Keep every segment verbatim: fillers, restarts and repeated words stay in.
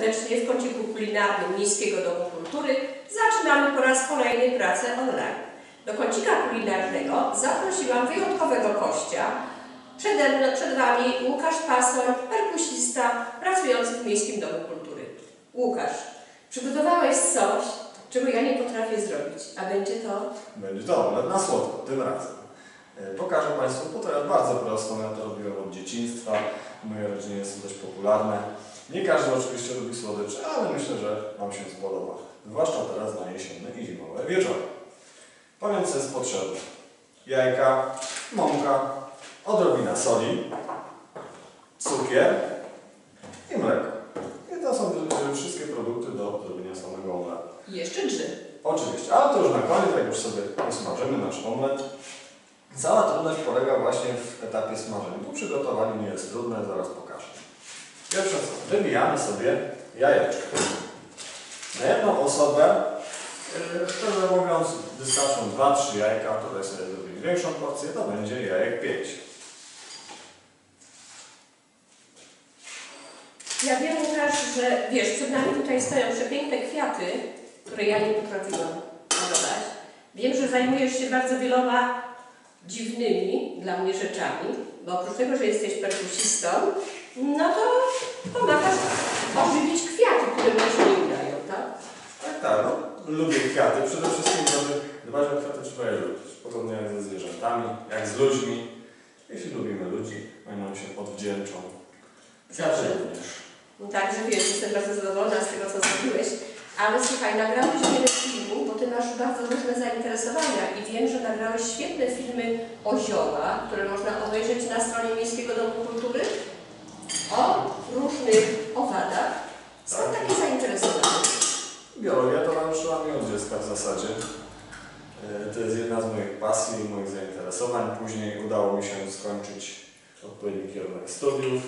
serdecznie w kąciku kulinarnym Miejskiego Domu Kultury. Zaczynamy po raz kolejny pracę online. Do kącika kulinarnego zaprosiłam wyjątkowego gościa. Przede, przed Wami Łukasz Pasoń, perkusista pracujący w Miejskim Domu Kultury. Łukasz, przygotowałeś coś, czego ja nie potrafię zrobić, a będzie to? Będzie to omlet na słodko, tym razem. Pokażę Państwu potrafię bardzo prostą, ja to robiłem od dzieciństwa, w mojej rodzinie jest dość popularne. Nie każdy oczywiście lubi słodycze, ale myślę, że Wam się spodoba. Zwłaszcza teraz na jesienne i zimowe wieczory. Powiem, co jest potrzebne. Jajka, mąka, odrobina soli, cukier i mleko. I to są wszystkie produkty do zrobienia samego omletu. I jeszcze drzy. Oczywiście, ale to już na koniec, jak już sobie usmażymy nasz omlet. Cała trudność polega właśnie w etapie smażenia. Tu przygotowanie nie jest trudne, zaraz pokażę. Pierwsze co, wybijamy sobie jajeczkę. Na jedną osobę, szczerze mówiąc, wystarczą dwa trzy jajka, tutaj sobie zrobimy większą porcję, to będzie jajek pięć. Ja wiem, Łukasz, że wiesz, przed nami tutaj stoją przepiękne kwiaty, które ja nie potrafiłam malować. Wiem, że zajmujesz się bardzo wieloma dziwnymi dla mnie rzeczami, bo oprócz tego, że jesteś perkusistą, no to pomagasz ożywić kwiaty, które mi się nie udają, tak? Tak, tak, no. Lubię kwiaty. Przede wszystkim, żeby dbać o kwiaty, trzeba je lubić. Podobnie jak ze zwierzętami, jak z ludźmi. Jeśli lubimy ludzi, oni nam się odwdzięczą. Kwiaty również. No także wiesz, jestem bardzo zadowolona z tego, co zrobiłeś, ale słuchaj, nagrałeś wiele filmów, bo Ty masz bardzo różne zainteresowania i wiem, że nagrałeś świetne filmy o ziołach, które można obejrzeć na stronie Miejskiego Domu Kultury, o różnych owadach. Skąd Tak. takie zainteresowanie? Biologia towarzyszyła mi od dziecka w zasadzie. To jest jedna z moich pasji i moich zainteresowań. Później udało mi się skończyć odpowiedni kierunek studiów.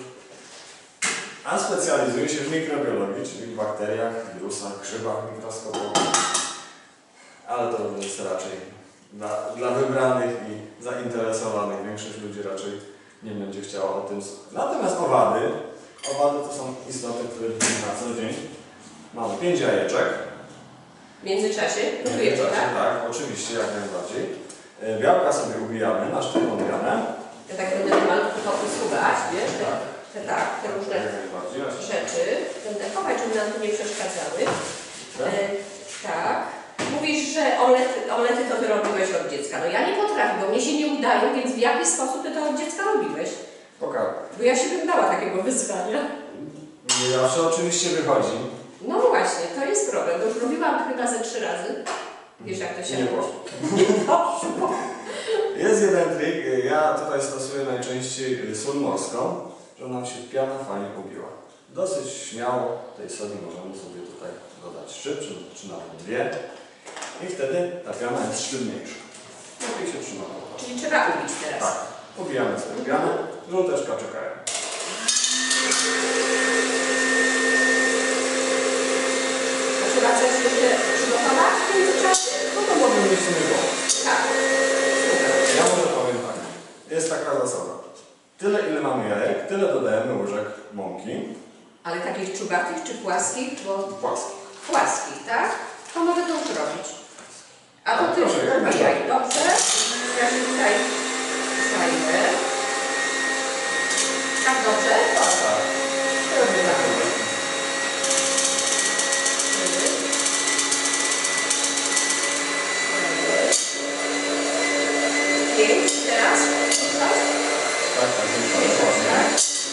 A specjalizuję się w mikrobiologii, czyli w bakteriach, wirusach, grzybach mikroskopowych. Ale to jest raczej dla, dla wybranych i zainteresowanych. Większość ludzi raczej nie będzie chciała o tym słuchać. Natomiast owady, owady to są istoty, które widzimy na co dzień. Mamy pięć jajeczek. W międzyczasie? W międzyczasie, tak? Tak, oczywiście, jak najbardziej. Białka sobie ubijamy na sztywną mianę. Ja tak będę malutko to usuwać, wiesz? Tak. Te, tak, te różne rzeczy. Będę chować, żeby nam tu nie przeszkadzały. Tak? E, tak. Mówisz, że omlety, omlety to Ty robiłeś od dziecka. No ja nie potrafię, bo mnie się nie udają, więc w jaki sposób Ty to od dziecka robiłeś? Pokażę. Bo ja się bym dała takiego wyzwania. Nie zawsze oczywiście wychodzi. No właśnie, to jest problem. Bo już robiłam chyba ze trzy razy. Wiesz, jak to się Nie robi? poszło. Nie poszło. Jest jeden trik. Ja tutaj stosuję najczęściej sól morską, żeby nam się piana fajnie ubiła. Dosyć śmiało tej soli możemy sobie tutaj dodać trzy, czy, czy nawet dwie. I wtedy ta piana jest sztywniejsza. Lepiej się trzyma. Czyli trzeba ubić teraz. Tak. Ubijamy sobie pianę. Żółteczka czekają. A trzeba coś jeszcze przygotować w międzyczasie? No to może mieć w sumie pomysł. Tak. Ja może powiem tak. Jest taka zasada. Tyle, ile mamy jajek, tyle dodajemy łyżek mąki. Ale takich czubatych czy płaskich? Bo Płaskich. płaskich, tak? To mogę to już robić. A to Ty Proszę, jak ubijaj, najbardziej. dobrze? Ja się tutaj zajmę. Tak dobrze? Tak, tak. Robię tak. Pięć, teraz? Tak, tak. Pięć, tak?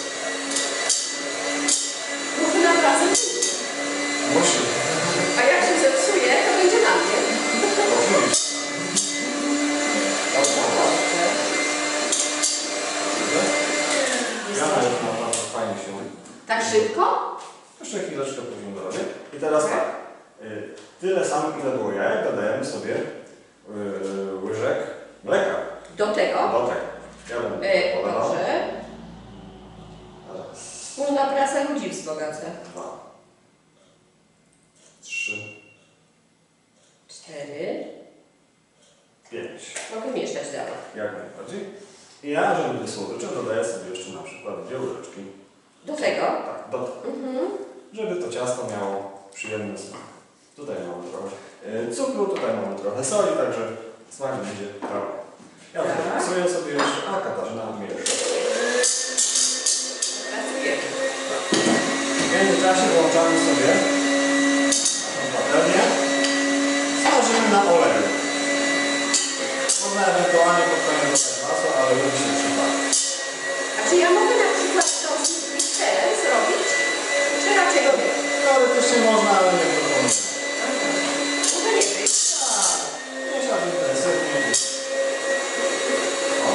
Muszę naprawdę. Musi. A jak się zepsuje, to będzie na mnie. Oczywiście. Dobrze. Ja też naprawdę fajnie się. Tak szybko? Jeszcze chwileczkę później dorobię. I teraz tak. y, Tyle samo, ile było jajek, dodajemy sobie y, łyżek mleka. Do tego? Do tego. Ja będę E, polewał. dobrze. Raz, Wspólna praca ludzi wzbogaca. dwa, trzy, Cztery. pięć. Mogę mieszać dalej. Jak najbardziej. I ja, żeby do słodycze, dodaję sobie jeszcze na przykład dwie łyżeczki. Do tego? Tak, do tego. Mhm. żeby to ciasto miało przyjemny smak. Tutaj mamy trochę cukru, tutaj mamy trochę soli, także smak będzie prawy. Ja tutaj pasuję sobie jeszcze, a Katarzyna miesza. Pracujemy. W międzyczasie włączamy sobie naszą patelnię. Smażymy na oleju. Można ewentualnie pod koniec dodać masło, ale lubi się przypadać. A czy ja mogę na przykład to mikserem zrobić? Czy raczej go nie? Teoretycznie można, ale nie proponuję. Może nie być. Tak, mieszać intensywnie. O.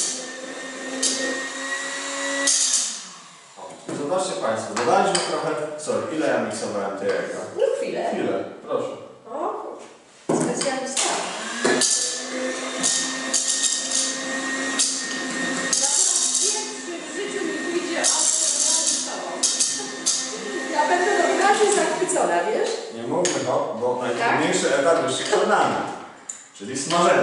O. Zobaczcie Państwo, dodaliśmy trochę soli. Ile ja miksowałem te jajka? No chwilę. Chwilę, proszę. O, specjalista. W życiu mi pójdzie ja będę naprawdę zachwycona, wiesz? Nie mówmy go, bo najtrudniejszy etap już się przed nami, czyli smażenie.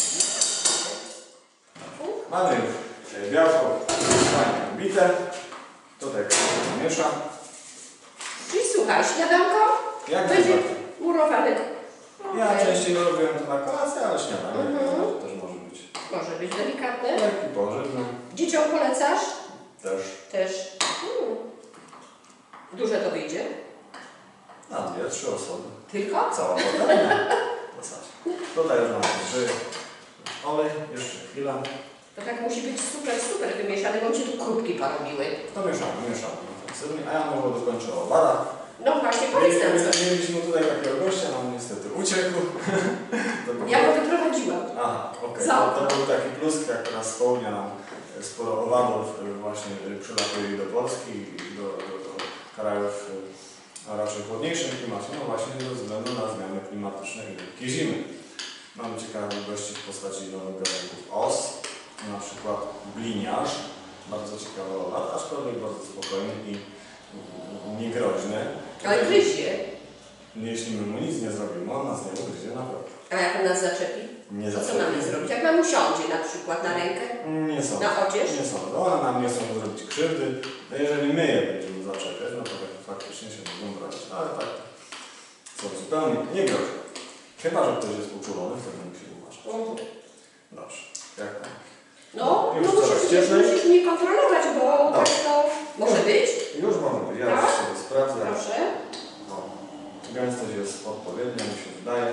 Mamy już białko fajnie bite. Tutaj miesza. Czyli słuchaj, śniadanko Jak będzie najbardziej. murowane. Ja Okej. częściej robiłem to na kolację, ale śniadanie Mhm. też może być. Może być delikatne. Lekki pożywny Dzieciom polecasz? też. Też. Hmm. Duże to wyjdzie? Na dwie, trzy osoby. Tylko? Cała patelnia. W zasadzie. Tutaj już mamy trzy. Olej, jeszcze chwilę. To tak musi być super, super wymieszane, bo mi się tu krupki porobiły. To mieszamy, mieszamy intensywnie, a ja może dokończę owada. No właśnie, powiedz nam coś. Mieliśmy tutaj takiego gościa, on niestety uciekł. Ja go wyprowadziłam. Aha, okej. Za To, okno. to był taki plus, jak teraz spełnia nam sporo owadów właśnie przylatuje do Polski i do, do, do krajów a raczej chłodniejszym klimacie, no właśnie ze względu na zmiany klimatyczne i wielkie zimy. Mamy ciekawych gości w postaci nowych gatunków os, na przykład bliniarz, bardzo ciekawy owad, aczkolwiek bardzo spokojny i niegroźny. Ale gryzie. Jeśli my mu nic nie zrobimy, on nas nie ugryzie naprawdę. A jak on nas zaczepi? Nie To co zaczepi. mamy zrobić? Jak nam usiądzie na przykład na rękę? Nie sądzę. Na odzież? Nie sądzę. One nam nie chcą zrobić krzywdy. No jeżeli my je będziemy zaczepiać, no to tak faktycznie się będą brać. Ale tak są zupełnie niegroźne. Chyba że ktoś jest uczulony, wtedy musi uważać. Mhm. Dobrze. Jak tam? No, Już no coraz musisz, cieplej. musisz mnie kontrolować, bo Dobrze. tak to może być. Już może być. Ja Tak? już sobie sprawdzę. Proszę. No. Gęstość jest odpowiednia, mi się wydaje.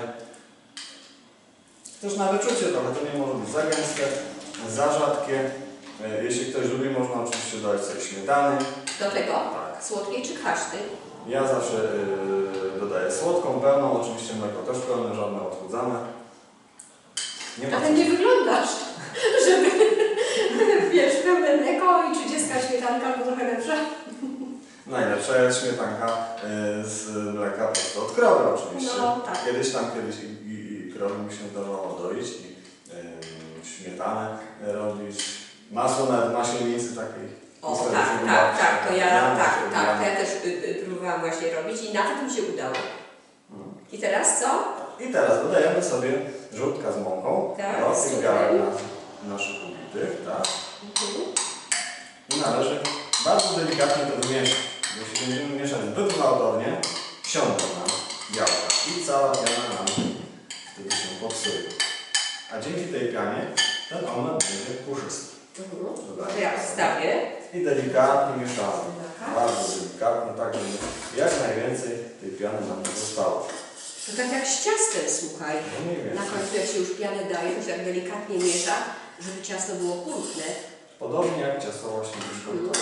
Też na wyczucie trochę, to nie może być za gęste, za rzadkie. E, Jeśli ktoś lubi, można oczywiście dodać sobie śmietany. Do tego? Tak. Słodkiej czy kwaśnej? Ja zawsze yy, dodaję słodką, pełną, oczywiście mleko też pełne, żadne odchudzane. Nie ma Ale co- nie wyglądasz, żeby wiesz, pełne mleko i trzydziestka śmietanka, albo trochę lepsza. Najlepsza jest śmietanka yy, z mleka prosto od krowy oczywiście. No, tak. Kiedyś tam, kiedyś i, i, i krowy mi się zdarzało doić i yy, śmietanę robić. Masło nawet maślenicy takiej. O, Wtedy tak, się tak, udało. tak, to ja, Ja tak, się tak, to udało. ja też y, y, próbowałam właśnie robić i nawet mi się udało. Mhm. I teraz co? I teraz dodajemy sobie żółtka z mąką Tak, do z tych cukrem. gałek na- naszych ubitych, tak? Mhm. I należy bardzo delikatnie to wymieszać. Jeśli będziemy mieszać zbyt gwałtownie, siądą nam białka i cała piana nam wtedy się popsuje. A dzięki tej pianie ten omelet będzie puszysty. Mhm. To ja odstawię. I delikatnie mieszamy. Taka. Bardzo delikatnie, tak żeby jak najwięcej tej piany nam nie zostało. To tak jak z ciastem, słuchaj. No mniej więcej. Na końcu jak się już pianę daje, to się tak delikatnie miesza, żeby ciasto było pulchne. Podobnie jak ciasto właśnie biszkoptowe.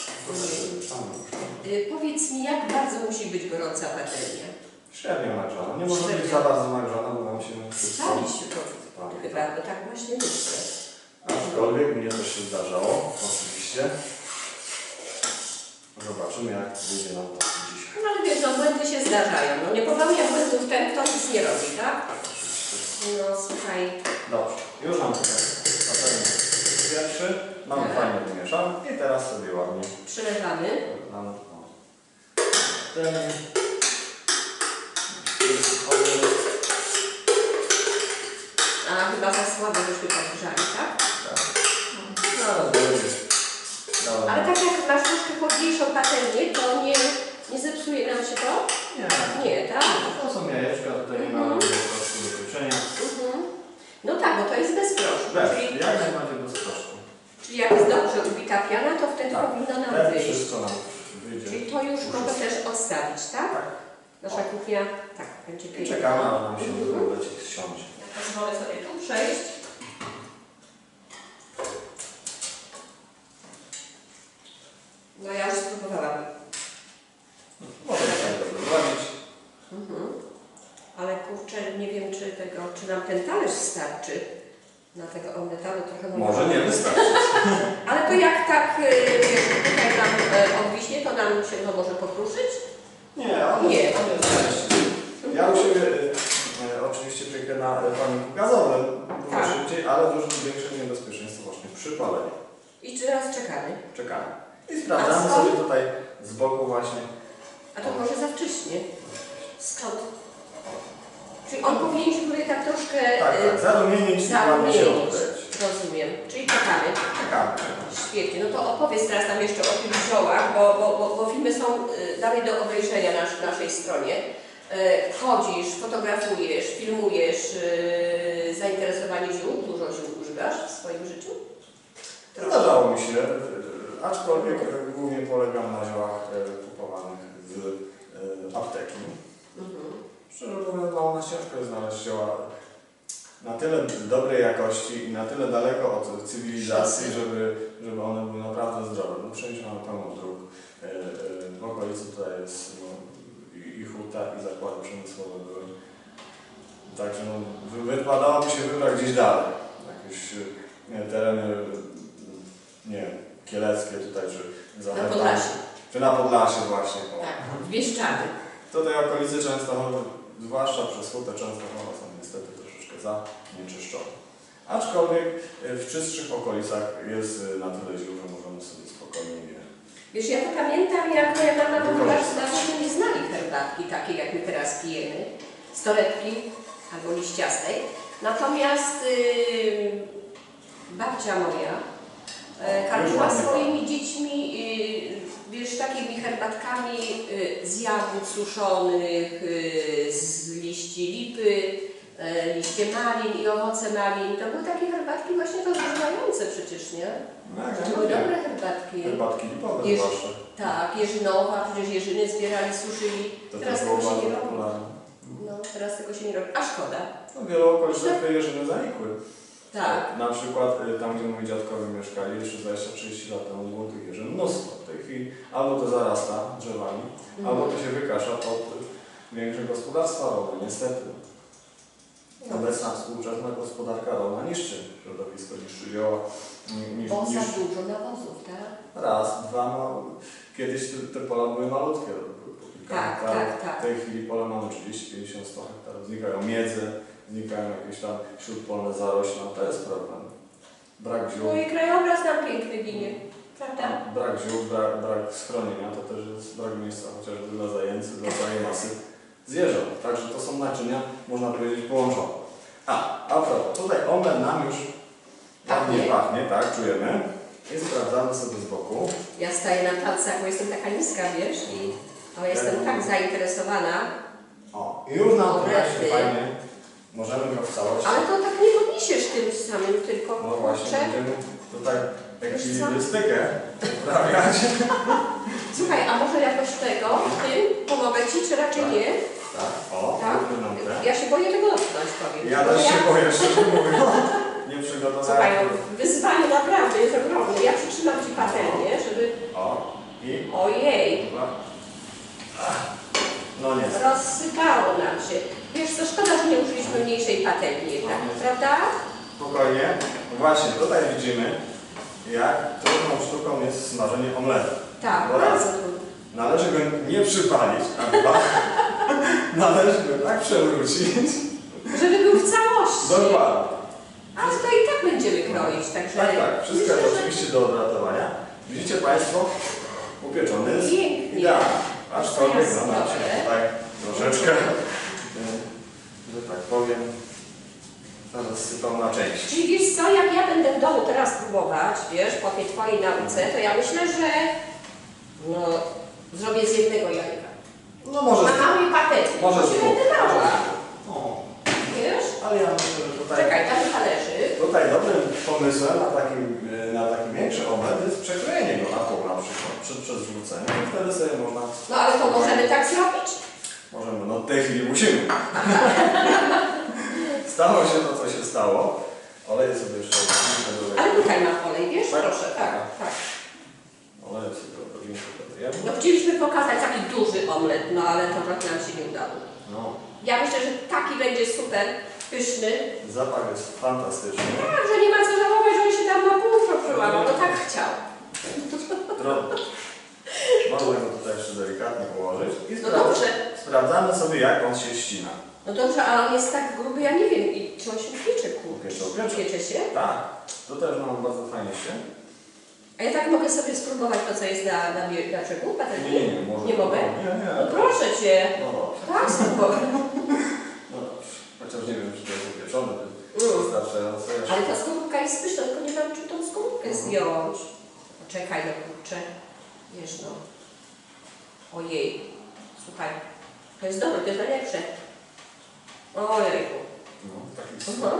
Y, powiedz mi, jak bardzo musi być gorąca patelnia? Średnio nagrzana. Nie może być Średnio. za bardzo nagrzana, bo nam się wszystko Spali się to spali. chyba, bo tak właśnie myślę. Aczkolwiek mnie też się zdarzało, oczywiście. Zobaczymy, jak wyjdzie nam to dzisiaj. No ale wiesz, no błędy się zdarzają. No nie popełnia błędów ten, kto nic nie robi, tak? No słuchaj. Dobrze, już mam tutaj patelnię pierwszy. Mamy Tak. fajnie wymieszany i teraz sobie ładnie Przelewamy. nam no. Ten olej. A chyba za słabo żeśmy podgrzali, tak? Tak. Zaraz będzie. Dałem Ale tak jak masz troszkę chłodniejszą patelnię, to nie, nie zepsuje piana, to wtedy Tak. powinno nam Tak, wyjść. wszystko nam wyjdzie. Czyli to już mogę też odstawić, tak? Tak. Nasza kuchnia, tak, będzie I piękna. czekamy, aż nam się Mhm. uda siąść. Ja pozwolę sobie tu przejść. No ja już spróbowałam. Może tak dobrze zrobić. Mhm. Ale kurczę, nie wiem czy tego, czy nam ten talerz starczy na tego omleta, bo trochę mam- Może nie wystarczy. Ale to jak tak y, wiesz, tutaj nam y, odwiśnie, to nam się to może pokruszyć? Nie, on Nie. jest, on jest treści. Ja u siebie y, y, oczywiście piekę na y, paliku gazowym dużo Tak. szybciej, ale dużo większe niebezpieczeństwo właśnie przy paleniu. I teraz czekamy. Czekamy. I sprawdzamy A skąd? sobie tutaj z boku właśnie. A to może za wcześnie. Skąd? Czyli on powinien się tutaj tak troszkę Tak, y, tak, zarumienić i ładnie się zarumienić. odkryć. Rozumiem. Czyli czekamy. Czekamy. Świetnie. No to opowiedz teraz nam jeszcze o tych ziołach, bo, bo, bo, bo filmy są y, dalej do obejrzenia na nasz, naszej stronie. Y, chodzisz, fotografujesz, filmujesz y, zainteresowanie ziół. Dużo ziół używasz w swoim życiu? Trochę. Zdarzało mi się, y, aczkolwiek y, głównie polegam na ziołach y, kupowanych z y, apteki. Mhm. Szczerze mówiąc, no, na ciężko jest znaleźć zioła na tyle dobrej jakości i na tyle daleko od cywilizacji, żeby, żeby one były naprawdę zdrowe. No wszędzie mamy pełno dróg. E, e, w okolicy tutaj jest no, i, i huta, i zakłady przemysłowe były. Także no, wy- wypadałoby się wybrać gdzieś dalej. Jakieś nie, tereny, nie wiem, kieleckie tutaj, czy za Na Podlasie. Czy na Podlasie właśnie. O. Tak, w Bieszczady. Tutaj okolice Częstochowy, zwłaszcza przez hutę Częstochowa, są niestety troszeczkę zanieczyszczone. Aczkolwiek w czystszych okolicach jest na tyle ziół, że możemy sobie spokojnie je. Wiesz, ja to pamiętam, jak moja mama to chyba Wykorzystać. dawno nie znali herbatki takiej, jak my teraz pijemy, z torebki albo liściastej. Natomiast yy, babcia moja yy, karmiła ładnie swoimi dziećmi, yy, wiesz, takimi herbatkami yy, z jagód suszonych, yy, z liści lipy, yy, liście malin i owoce malin. To były takie herbatki właśnie rozgrzewające przecież, nie? No, jak To były najbardziej. dobre herbatki. Herbatki lipowe Jeż- zwłaszcza. Tak, jeżynowa, przecież jeżyny zbierali, suszyli. To Teraz też tego było się bardzo nie robi. popularne. No, teraz tego się nie robi. A szkoda. No, w wielu okolicach te jeżyny zanikły. Tak. Na przykład y, tam, gdzie moi dziadkowie mieszkali, jeszcze dwadzieścia trzydzieści lat temu było tych jeżyn mnóstwo. W tej chwili albo to zarasta drzewami, Mhm. albo to się wykasza pod większe gospodarstwa rolne, niestety. No. Obecna współczesna gospodarka rolna niszczy środowisko, niszczy zioła, ni- ni- Bo za niszczy dużo nawozów, tak? raz, dwa, no, kiedyś te, te pola były malutkie, były po kilka Tak, hektarów. tak, tak. W tej chwili pola mamy trzydzieści, pięćdziesiąt, sto hektarów, znikają miedze, znikają jakieś tam śródpolne zarośla, to jest problem. Brak ziół, No i krajobraz nam piękny ginie, prawda? brak ziół, brak, brak schronienia, to też jest brak miejsca chociażby dla zajęcy, dla całej masy zwierząt. Także to są naczynia, można powiedzieć, połączone. A, a propos, tutaj omlet nam już ładnie Pachnie. pachnie, tak, czujemy. I sprawdzamy sobie z boku. Ja staję na palcach, bo jestem taka niska, wiesz, i o, jestem tak zainteresowana. O, i już nam Omlety. tutaj się fajnie, możemy go w całości. Ale to tak nie podniesiesz tym samym, tylko No właśnie, kurczę. będziemy tutaj Wiesz co? ekwilibrystykę uprawiać. Słuchaj, a może jakoś tego, tym pomogę Ci, czy raczej Tak. nie? Tak, o, Tak? róbmy nam te. Ja się boję tego dotknąć, powiem. Ja Bo też się boję, szczerze mówiąc. Nie Słuchaj, przygotowałem. wyzwanie naprawdę jest ogromne. Ja przytrzymam Ci patelnię, żeby... O, i Ojej, chyba. Ach, no nie. rozsypało nam się. Wiesz co, szkoda, że nie użyliśmy mniejszej patelni jednak, prawda? Spokojnie. Właśnie, tutaj widzimy, jak trudną sztuką jest smażenie omletu. Tak, Bo raz, bardzo trudno. należy go nie przypalić, a dwa, należy go tak przewrócić. Żeby był w całości. Dokładnie. Ale to i tak będziemy kroić, także... Tak, tak. Wszystko myślę, jest że oczywiście do odratowania. Widzicie Państwo, upieczony jest Pięknie. idealnie. Aczkolwiek no, nam się Jasne. tutaj troszeczkę, e, że tak powiem, rozsypał na części. Czyli wiesz co, jak ja będę w domu teraz próbować, wiesz, po tej Twojej nauce, to ja myślę, że no, zrobię z jednego jajka. No może Na małej patelni. Może Bo się z będę dwóch. mała. O, Wiesz? ale ja myślę, że tutaj Czekaj, tam talerzyk. to tutaj dobrym pomysłem na taki, na taki większy omlet jest przekrojenie go na pół na przykład, przed, przed wrzuceniem. I wtedy sobie można... No ale to możemy tak zrobić? Możemy, no w tej chwili musimy. Stało się to, co się stało. Oleję sobie jeszcze odrobinkę do Ale tutaj mam olej, wiesz? Tak? Proszę, tak, tak. Oleję sobie odrobinkę dodajemy. No chcieliśmy pokazać taki duży omlet, no ale to trochę nam się nie udało. No. Ja myślę, że taki będzie super pyszny. Zapach jest fantastyczny. Tak, że nie ma co żałować, że on się tam na pół przełamał, no tak chciał. Drobno. Można go tutaj jeszcze delikatnie położyć. I No dobrze. Sprawdzamy sobie, jak on się ścina. No dobrze, ale on jest tak gruby, ja nie wiem, i czy on się piecze, kurczę. Piecze, piecze. Piecze się? Tak. To też mam bardzo fajnie się. A ja tak mogę sobie spróbować to, co jest na, na, na brzegu? Nie, nie, nie. Może Nie mogę? Nie, nie. No proszę Cię. No dobrze. Tak, spróbować. No dobrze. Chociaż nie wiem, czy to jest upieczone. Mm. Wystarczająco jeszcze. Ale ta skorupka jest pyszna, tylko nie wiem, czy tą skorupkę zdjąć. Czekaj, no kurczę. Wiesz, no. Ojej. Słuchaj. To jest dobre, to jest najlepsze. Ojejku. No, taki Mhm.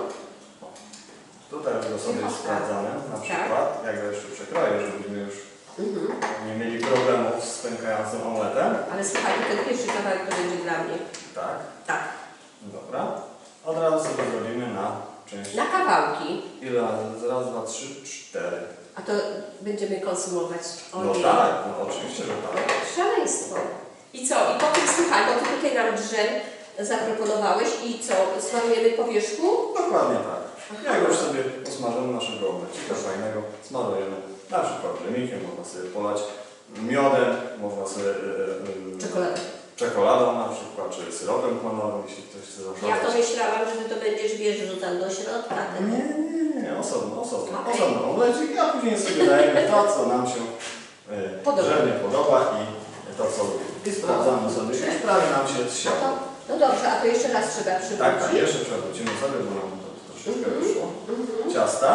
Tutaj go sobie Aha. sprawdzamy, na przykład, jak go jeszcze przekroję, żebyśmy już Mhm. nie mieli problemów z pękającym omletem. Ale słuchaj, ten pierwszy kawałek to będzie dla mnie. Tak, Tak. dobra. Od razu sobie zrobimy na część. Na kawałki. Ile razy? Raz, dwa, trzy, cztery. A to będziemy konsumować. No Ojej. tak, no oczywiście, że tak. Szaleństwo. I co? I potem słuchaj, bo ty tutaj nam drzem zaproponowałeś i co? Smarujemy po wierzchu? Dokładnie tak. Jak już sobie posmażymy naszego omlecika fajnego, smarujemy na przykład dżemikiem, można sobie polać miodem, można sobie yy, yy, Czekoladę. czekoladą na przykład, czy syropem klonowym, jeśli ktoś chce zaszadzić. Ja to myślałam, że ty to będziesz, wiesz, rzucał do środka. Ten. Nie, nie, nie, osobno, osobno. Okej. Osobno omlecik, a później sobie dajemy to, co nam się yy, Podoba. drzewnie podoba i to, co lubimy. I sprawdzamy sobie, czy prawie nam się No, zsiadło. to, no dobrze, a to jeszcze raz trzeba Tak, przywrócić. tak, jeszcze przewrócimy sobie, bo nam to troszeczkę Mhm. wyszło. Mhm. Ciasta,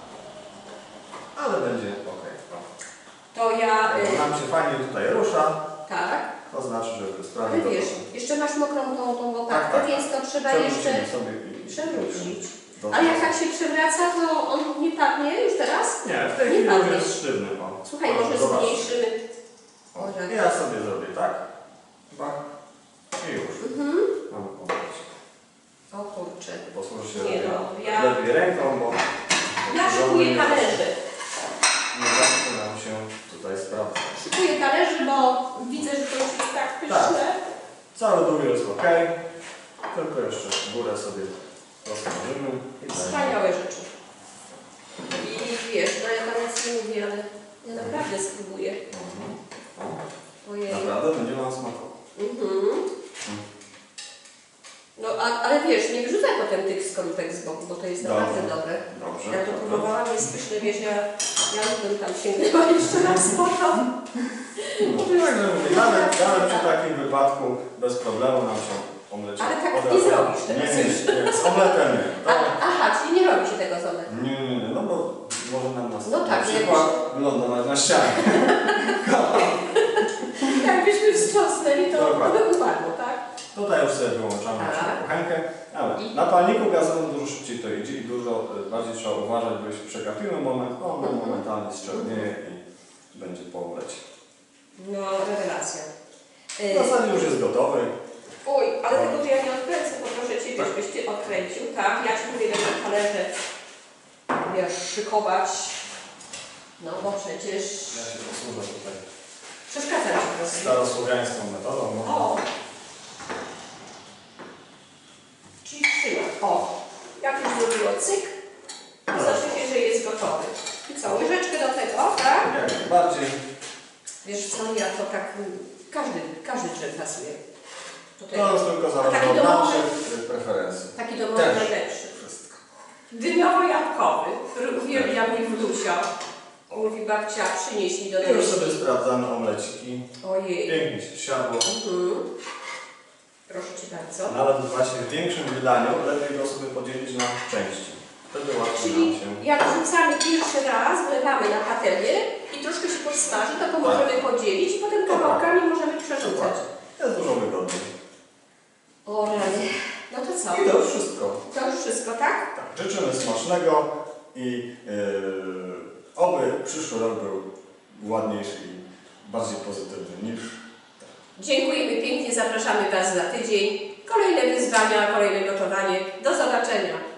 ale będzie ok. To ja... Jak Y, nam się fajnie tutaj rusza, tak. to znaczy, że sprawy Ale to wiesz, jeszcze masz mokrą tą, tą łopatkę, Tak, tak. więc to trzeba jeszcze przewrócimy sobie i przewrócić. do- Ale jak tak się przewraca, to on nie padnie już teraz? Nie, w tej Nie chwili już padnie. jest sztywny. O. Słuchaj, O, może zobacz. zmniejszymy. O, O, tak. ja sobie zrobię tak. Bak. I już. Mhm. Mamy pomóc. O kurczę. Posłużę się Nie lepiej, no, ja- lepiej ręką, bo Ja szykuję talerze. nie zawsze nam się tutaj sprawdza. Szykuję talerze, bo widzę, że to już jest tak pyszne. Cały dół jest ok. Tylko jeszcze górę sobie rozłożymy. i dajemy. Wspaniałe rzeczy. I wiesz, no ja tam nic nie mówię, ale ja naprawdę spróbuję. Mhm. O, Ojej. naprawdę będzie nam smakował. Mhm. No a, ale wiesz, nie wyrzucaj potem tych skorupek z boku, bo to jest Dobrze. naprawdę dobre. Dobrze. Ja to dobrze. próbowałam, jest pyszne, wiesz, ja, ja bym tam sięgnęła jeszcze raz po to. No, także mówię, nawet, nawet przy takim wypadku bez problemu nam się omlecik Ale tak od nie razu- zrobisz teraz Nie, już. nie, nie, z omletem nie. A, To, aha, czyli nie robi się tego z omletem. nie, nie, nie, no bo może nam na, No tak, na przykład wylądować na ścianie. Jakbyśmy wstrząsnęli, to Dokładnie. by upadło, tak? Tutaj już sobie wyłączamy Tak. naszą kuchenkę, ale I- na palniku gazowym dużo szybciej to idzie i dużo y, bardziej trzeba uważać, bo jeśli przegapimy moment, on Mhm. momentalnie strzępnieje i będzie po omlecie. No, rewelacja. W zasadzie już jest gotowy. Oj, ale tego to ja nie odkręcę, poproszę Ciebie, Tak. żebyś Ty odkręcił, tak? Ja Ci mówię, będę talerze, wiesz, szykować. No, bo przecież Ja się posłużę tutaj przeszkadza Ci to. starosłowiańską metodą. No. O! Czyli trzymam. O! Jak już zrobiło cyk, to znaczy się, że jest gotowy. I co, łyżeczkę do tego, tak? Jak najbardziej. Wiesz co, ja to tak, mm, każdy, każdy drzem pasuje. Tutaj To już tylko A taki zależy od domowy? naszych y, preferencji. taki domowy Też. najlepszy. Wszystko. Dyniowo-jabłkowy, który uwielbia mój wnucio. Mówi babcia, przynieś mi do I już domu. sobie sprawdzamy omleciki. Ojej. Pięknie się siadło. Mhm. Proszę Cię bardzo. Nawet właśnie w większym wydaniu lepiej go sobie podzielić na części. Wtedy łatwiej nam Czyli się. jak rzucamy pierwszy raz, wlewamy na patelnię i troszkę się podsmaży, to to możemy podzielić i potem kawałkami możemy przerzucać. Jest dużo wygodniej. O rany. No to co? I to już wszystko. To już wszystko, tak? Tak. życzymy smacznego i yy, oby przyszły rok był ładniejszy i bardziej pozytywny niż. Dziękujemy pięknie, zapraszamy Was za tydzień. Kolejne wyzwania, kolejne gotowanie. Do zobaczenia.